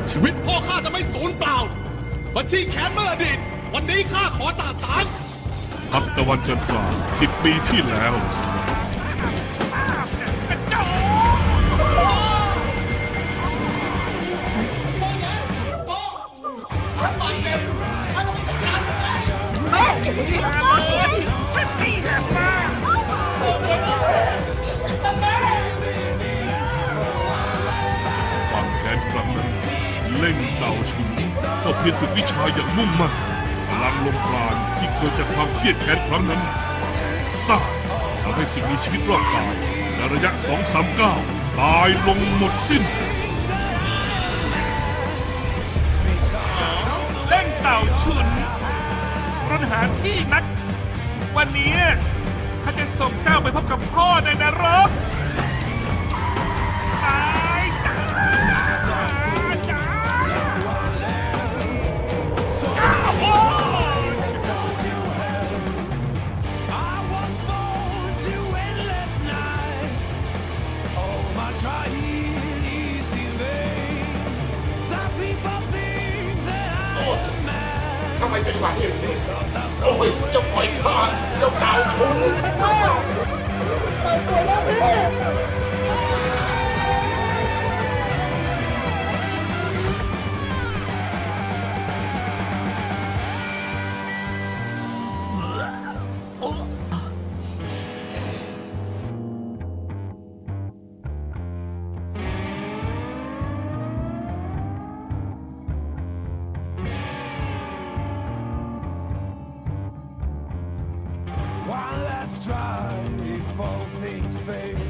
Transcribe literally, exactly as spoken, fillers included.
ชีวิตพ่อข้าจะไม่สูญเปล่าบัญชีแค้นเมื่ออดีตวันนี้ข้าขอสาสางพักตะวันจันทราสิบปีที่แล้วความแค้นครั้งนั้นเล่งเต่าชุนก็เพียรฝึกวิชาอย่างมุ่งมั่นพลังลมปราณที่เกิดจากความเครียดแค้นครั้งนั้นสร้างทำให้สิ่งมีชีวิตรอดตายในระยะสองสามเก้าตายลงหมดสิ้นเล่งเต่าชุนรนหาที่นักวันนี้ข้าจะส่งเจ้าไปพบกับพ่อในนรกตายจ้าจ้าจ้าโอ้ทำไมเป็นวันอย่างนี้โอ้ยเจ้าปล่อยข้าเจ้าเต่าชุนเต่าชุนแล้วพี่ One last try if all things fail.